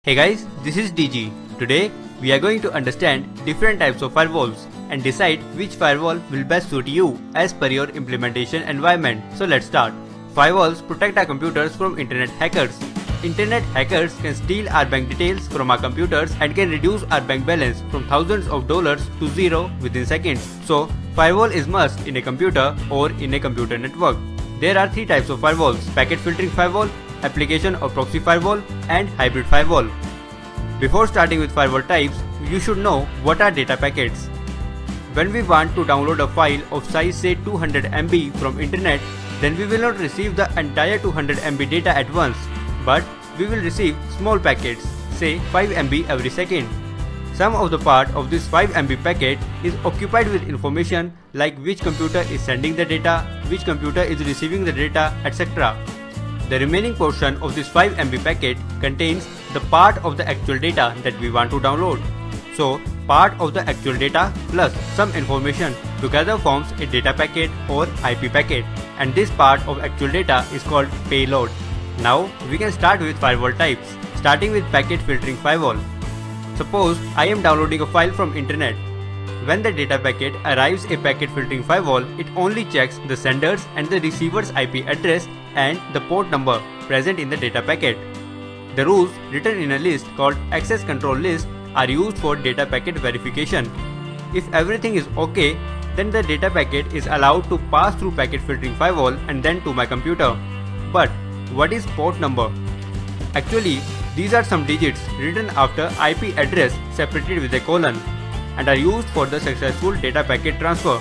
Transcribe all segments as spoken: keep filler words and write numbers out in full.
Hey guys, this is D G. Today we are going to understand different types of firewalls and decide which firewall will best suit you as per your implementation environment. So let's start. Firewalls protect our computers from internet hackers. Internet hackers can steal our bank details from our computers and can reduce our bank balance from thousands of dollars to zero within seconds. So firewall is must in a computer or in a computer network. There are three types of firewalls: packet filtering firewall, application or proxy firewall, and hybrid firewall. Before starting with firewall types, you should know what are data packets. When we want to download a file of size say two hundred megabytes from internet, then we will not receive the entire two hundred megabytes data at once, but we will receive small packets, say five megabytes every second. Some of the part of this five megabyte packet is occupied with information like which computer is sending the data, which computer is receiving the data, et cetera. The remaining portion of this five megabyte packet contains the part of the actual data that we want to download. So, part of the actual data plus some information together forms a data packet or I P packet, and this part of actual data is called payload. Now, we can start with firewall types, starting with packet filtering firewall. Suppose I am downloading a file from internet. When the data packet arrives a packet filtering firewall, it only checks the sender's and the receiver's I P address and the port number present in the data packet. The rules written in a list called access control list are used for data packet verification. If everything is okay, then the data packet is allowed to pass through packet filtering firewall and then to my computer. But what is port number? Actually, these are some digits written after I P address separated with a colon and are used for the successful data packet transfer.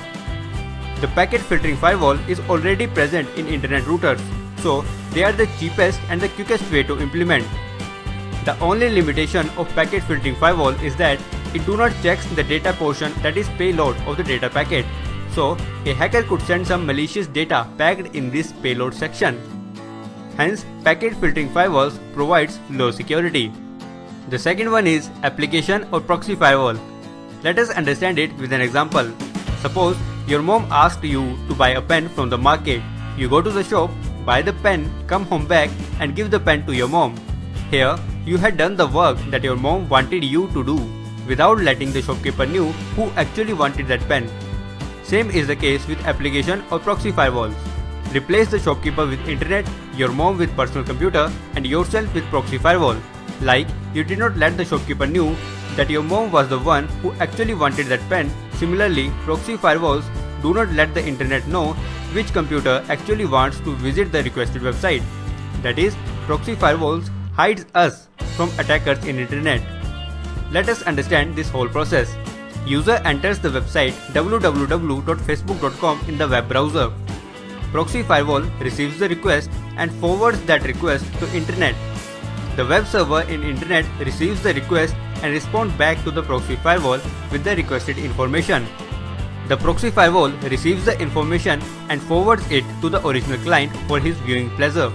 The packet filtering firewall is already present in internet routers, so they are the cheapest and the quickest way to implement. The only limitation of packet filtering firewall is that it do not check the data portion, that is payload of the data packet. So a hacker could send some malicious data packed in this payload section. Hence, packet filtering firewalls provides low security. The second one is application or proxy firewall. Let us understand it with an example. Suppose your mom asked you to buy a pen from the market. You go to the shop, buy the pen, come home back and give the pen to your mom. Here, you had done the work that your mom wanted you to do without letting the shopkeeper know who actually wanted that pen. Same is the case with application or proxy firewalls. Replace the shopkeeper with internet, your mom with personal computer, and yourself with proxy firewall. Like, you did not let the shopkeeper know that your mom was the one who actually wanted that pen. Similarly, proxy firewalls do not let the internet know which computer actually wants to visit the requested website. That is, proxy firewalls hides us from attackers in internet. Let us understand this whole process. User enters the website w w w dot facebook dot com in the web browser. Proxy firewall receives the request and forwards that request to internet. The web server in internet receives the request and responds back to the proxy firewall with the requested information. The proxy firewall receives the information and forwards it to the original client for his viewing pleasure.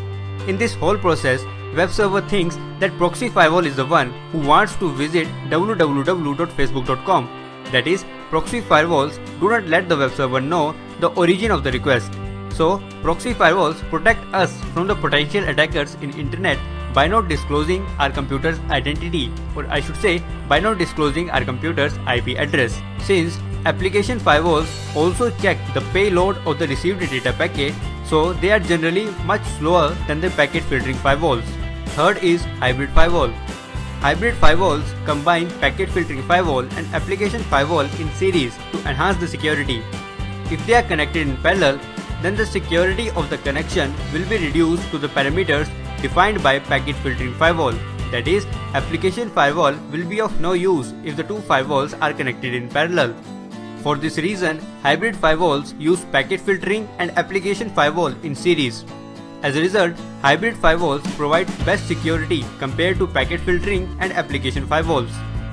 In this whole process, web server thinks that proxy firewall is the one who wants to visit w w w dot facebook dot com. That is, proxy firewalls do not let the web server know the origin of the request. So, proxy firewalls protect us from the potential attackers in internet by not disclosing our computer's identity, or I should say by not disclosing our computer's I P address. Since application firewalls also check the payload of the received data packet, so they are generally much slower than the packet filtering firewalls. Third is hybrid firewall. Hybrid firewalls combine packet filtering firewall and application firewall in series to enhance the security. If they are connected in parallel, then the security of the connection will be reduced to the parameters defined by packet filtering firewall. That is, application firewall will be of no use if the two firewalls are connected in parallel. For this reason, hybrid firewalls use packet filtering and application firewall in series. As a result, hybrid firewalls provide best security compared to packet filtering and application firewalls.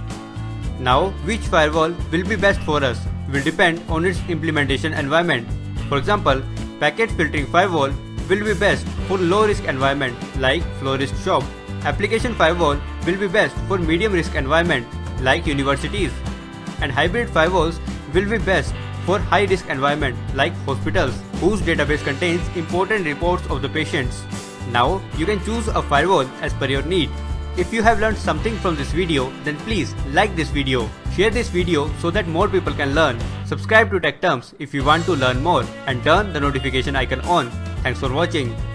Now, which firewall will be best for us will depend on its implementation environment. For example, packet filtering firewall will be best for low risk environment like flow risk shop. Application firewall will be best for medium risk environment like universities. And hybrid firewalls will be best for high risk environment like hospitals whose database contains important reports of the patients. Now you can choose a firewall as per your need. If you have learned something from this video, then please like this video, share this video so that more people can learn, subscribe to Tech Terms if you want to learn more, and turn the notification icon on. Thanks for watching.